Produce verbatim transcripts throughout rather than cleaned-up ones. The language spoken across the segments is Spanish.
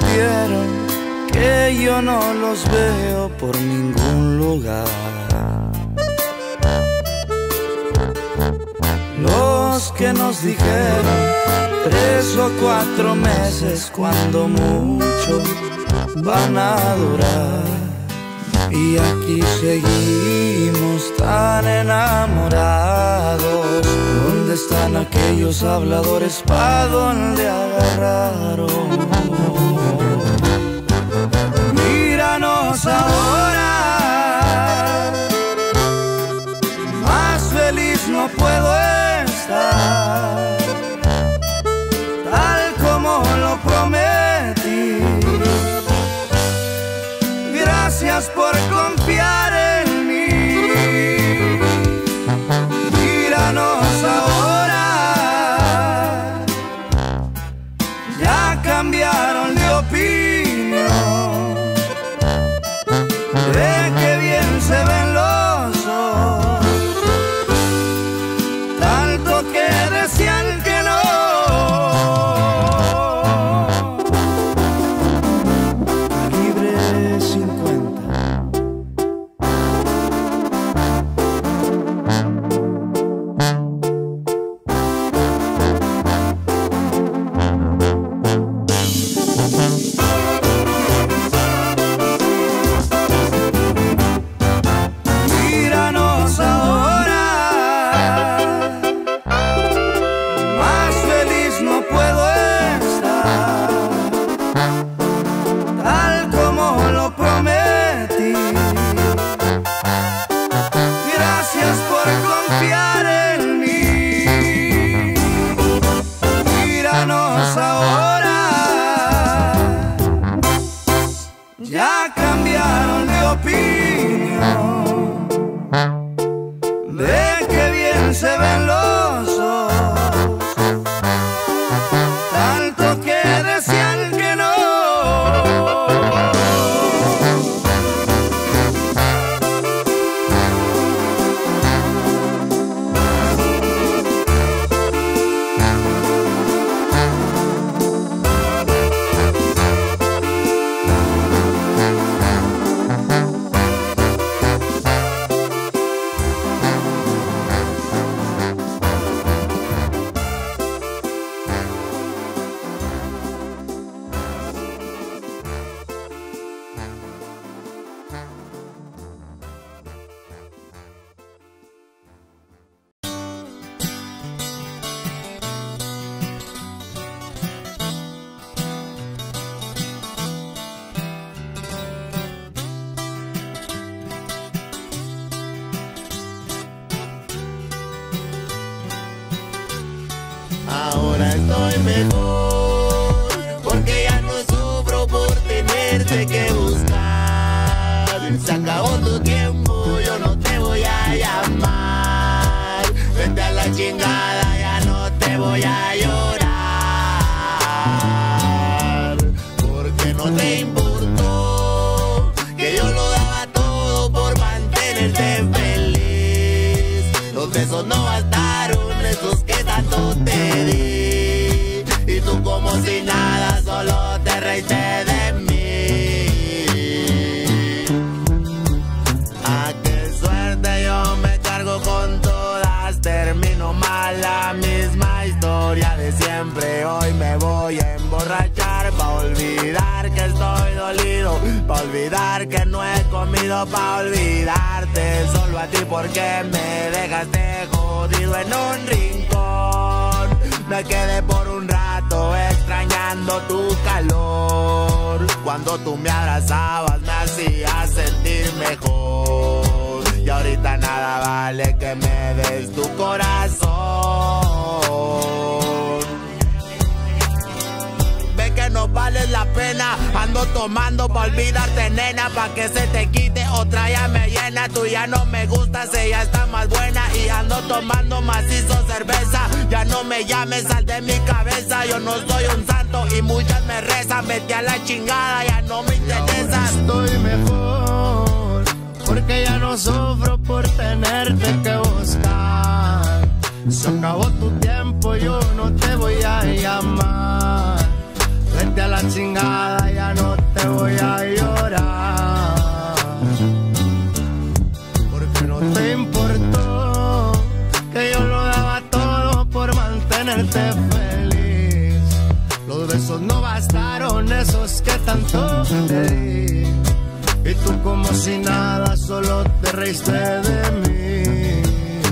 supieron que yo no los veo por ningún lugar. Los que nos dijeron tres o cuatro meses, cuando mucho van a durar. Y aquí seguimos tan enamorados. ¿Dónde están aquellos habladores? ¿Pa' dónde agarraron? Míranos ahora, más feliz no puedo estar, tal como lo prometí. Gracias por confiar en mí. Míranos ahora, ya cambiaron de opinión. Ve que bien se ven los ojos, tanto que decían que no. Ahora estoy mejor, porque ya no sufro por tenerte que buscar. Se acabó tu tiempo, yo no te voy a llamar. Vete a la chingada, ya no te voy a llorar. Porque no te importó que yo lo daba todo por mantenerte feliz. Los besos no bastaron, esos que tanto te di. Y tú como si nada, solo te reíste de mí. Ah, qué suerte, yo me cargo con todas. Termino mal la misma historia de siempre. Hoy me voy a emborrachar pa' olvidar que estoy dolido, pa' olvidar que no he comido, pa' olvidarte solo a ti porque me dejaste jodido en un rincón. Me quedé por un rato extrañando tu calor. Cuando tú me abrazabas me hacías sentir mejor. Y ahorita nada vale que me des tu corazón. Ve que no vales la pena. Ando tomando pa' olvidarte, nena, pa' que se te quite. Otra ya me llena, tú ya no me gustas, ella está más buena. Y ando tomando macizo cerveza. Ya no me llames, sal de mi cabeza. Yo no soy un santo y muchas me rezan. Vete a la chingada, ya no me interesa. Estoy mejor, porque ya no sufro por tenerte que buscar. Se acabó tu tiempo, yo no te voy a llamar. Vete a la chingada, ya te voy a llorar, porque no te importó que yo lo daba todo por mantenerte feliz. Los besos no bastaron, esos que tanto te di, y tú como si nada solo te reíste de mí.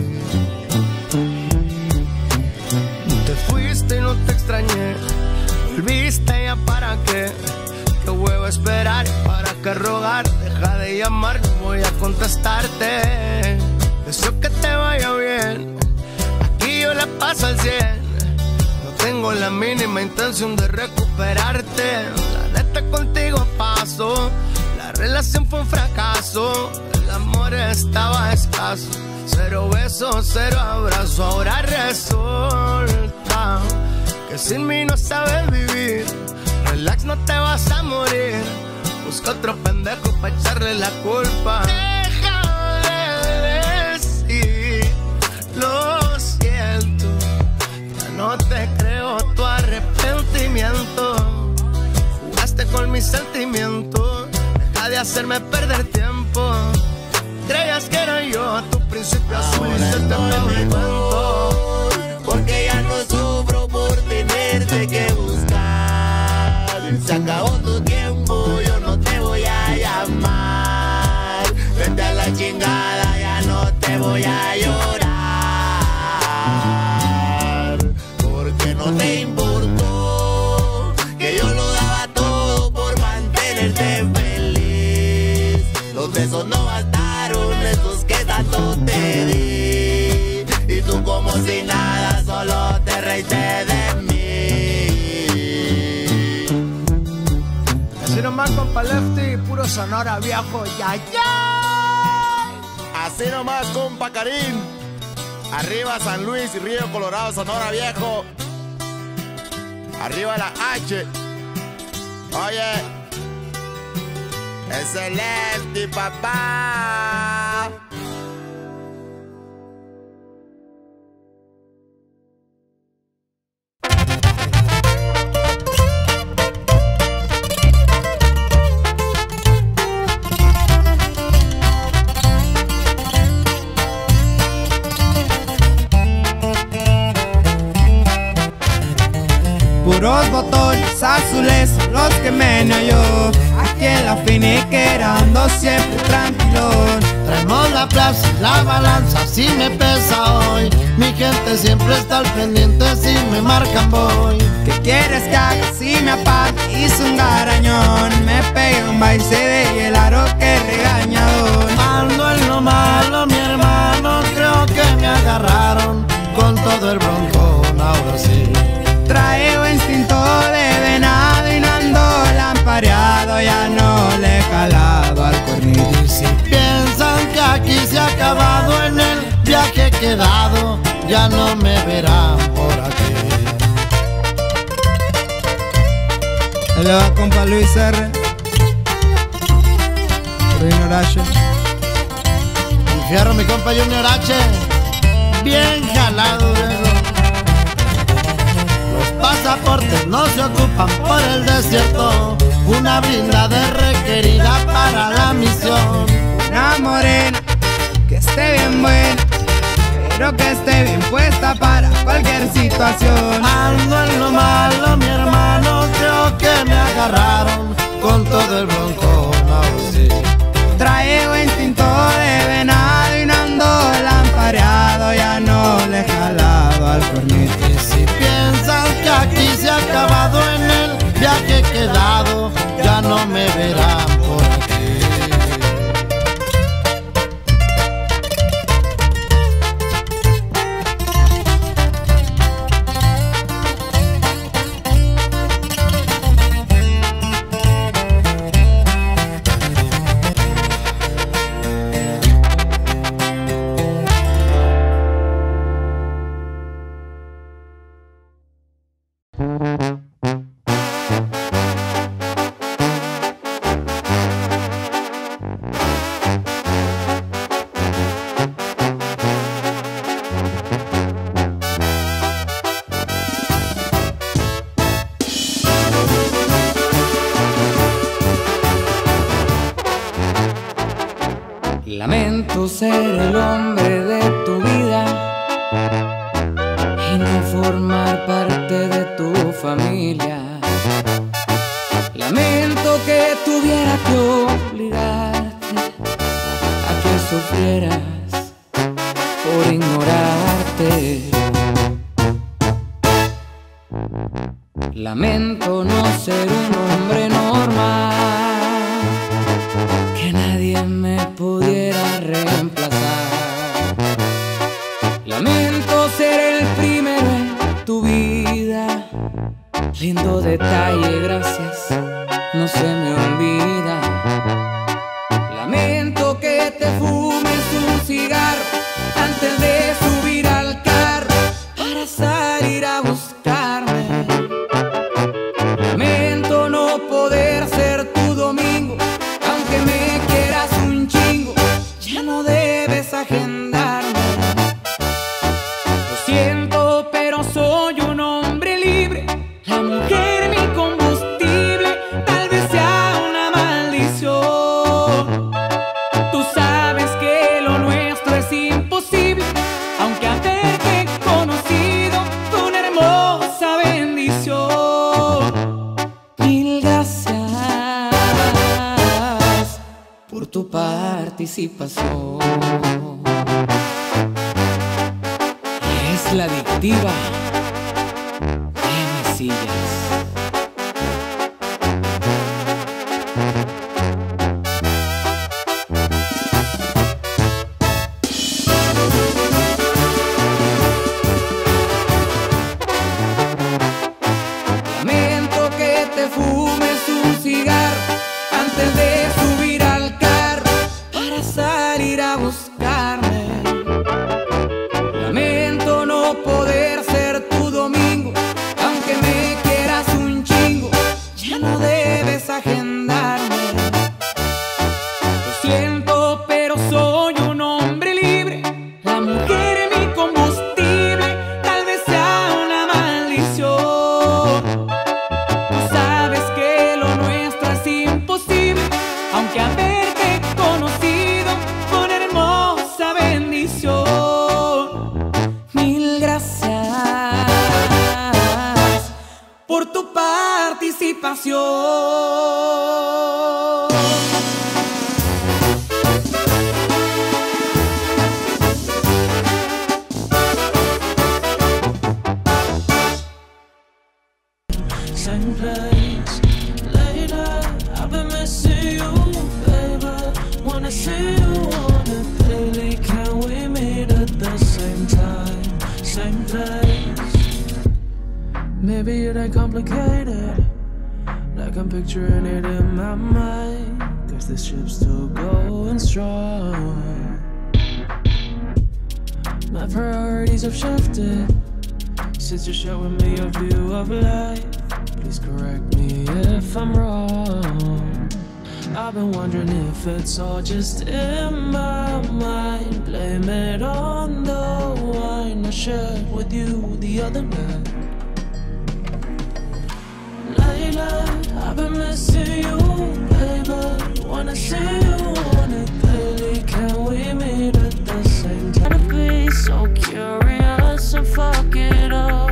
Te fuiste y no te extrañé, volviste ya para qué. Qué huevo esperar, para qué rogar. Deja de llamar, no voy a contestarte. Deseo que te vaya bien, aquí yo la paso al cien. No tengo la mínima intención de recuperarte. La neta contigo pasó, la relación fue un fracaso, el amor estaba escaso. Cero besos, cero abrazo, ahora resulta que sin mí no sabes vivir. Relax, no te vas a morir, busca otro pendejo pa' echarle la culpa. Deja de decir, lo siento, ya no te creo tu arrepentimiento. Jugaste con mis sentimientos, deja de hacerme perder tiempo. Creías que era yo, a tu principio asumiste te cuento. Porque ya no sufro por tenerte que buscar. Se acabó tu tiempo, yo no te voy a llamar. Vete a la chingada, ya no te voy a llorar. Porque no te importó que yo lo daba todo por mantenerte feliz. Los besos no bastaron, esos que tanto te di, y tú como si nada solo te reíste de mí. Así nomás, compa Lefty, puro Sonora viejo, ya, ya. Así nomás, compa Karim. Arriba San Luis y Río Colorado, Sonora viejo. Arriba la H. Oye, es el Lefty, papá. Puros botones azules, los que menos yo. Aquí en la finiquera ando siempre tranquilón. Traemos la plaza, la balanza, si me pesa hoy. Mi gente siempre está al pendiente, si me marcan voy. ¿Qué quieres que haga si me apago? Hice un garañón, me pegué un baile y el aro que regañador. Ando en lo malo, mi hermano, creo que me agarraron con todo el broncón, ahora sí. Traigo instinto de venado y no ando lampareado, ya no le he calado al cornillo. Y si piensan que aquí se ha acabado en el viaje quedado, ya no me verán por aquí. Hello, compa Luis R. Junior H. Infierno, mi compa Junior H. Bien jalado, viejo. Pasaportes no se ocupan por el desierto. Una blindada requerida para la misión. Una morena que esté bien buena, pero que esté bien puesta para cualquier situación. Ando en lo malo, mi hermano, creo que me agarraron con todo el broncón, ahora sí. Traigo instinto de venado y no ando lampareado, ya no le he jalado al cornito. Y si piensan que aquí se ha acabado en el viaje quedado, ya no me verán por aquí. ser el hombre de tu vida y no formar parte de tu familia. Lamento que tuviera que obligarte a que sufrieras por ignorarte. Lamento no ser un hombre normal, que nadie me pudiera reemplazar. Lamento ser el primero en tu vida. Lindo detalle, gracias, no se me olvida. Lamento que te fumes un cigarro antes de subir al carro para salir a buscarme. Lamento no poder ser tu domingo, aunque me quieras un chingo, ya no debes agendarme. Lo siento, pero soy un hombre libre. La mujer mi combustible, tal vez sea una maldición. Tú sabes que lo nuestro es imposible, aunque haberte conocido fue una hermosa bendición. Mil gracias por tu participación. Es la adictiva Sillas. Lamento que te fumes un cigarro antes de subir al carro para salir a buscarme. Lamento no poder ser tu domingo, aunque me quieras un chingo, ya no debes agendarme. Lo siento, pero soy un hombre libre. La mujer mi combustible, tal vez sea una maldición. Tú sabes que lo nuestro es imposible, aunque haberte conocido fue una hermosa bendición. Mil gracias por tu participación. Same place, later, I've been missing you, baby. Wanna see you on the daily, can we meet at the same time, same place? Maybe it ain't complicated, like I'm picturing it in my mind, cause this ship's still going strong. My priorities have shifted since you're showing me your view of life. Please correct me if I'm wrong. I've been wondering if it's all just in my mind. Blame it on the wine I shared with you the other night. I've been missing you, baby. Wanna see you on it daily. Can we meet at the same time? To be so curious and fuck it up.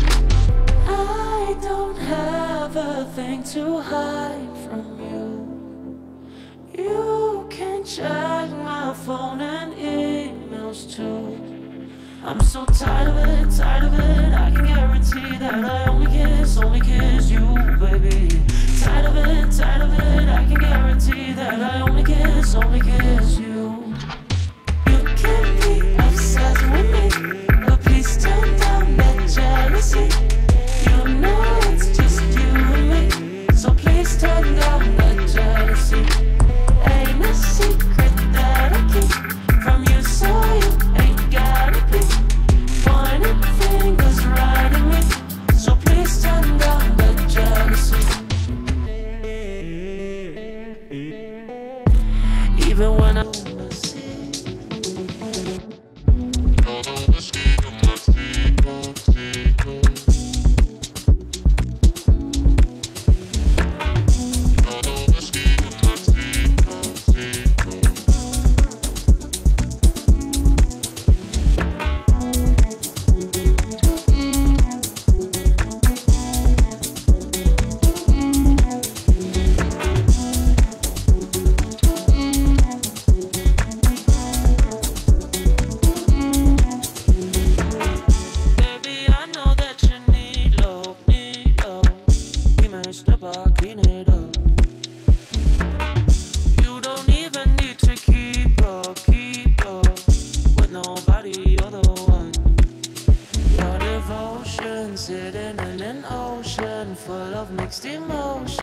I don't have a thing to hide from you. You can check my phone and emails too. I'm so tired of it, tired of it. I can guarantee that I only kiss, only kiss you, baby. Tired of it, tired of it. I can guarantee that I only kiss, only kiss you. You can be obsessed with me, but please turn down that jealousy. You know it's just you and me, so please turn down that jealousy. Ain't a secret that I keep from you, so you ain't gotta be pointing fingers right at me, so please turn down that jealousy. Even when I the one. Your devotion sitting in an ocean full of mixed emotions.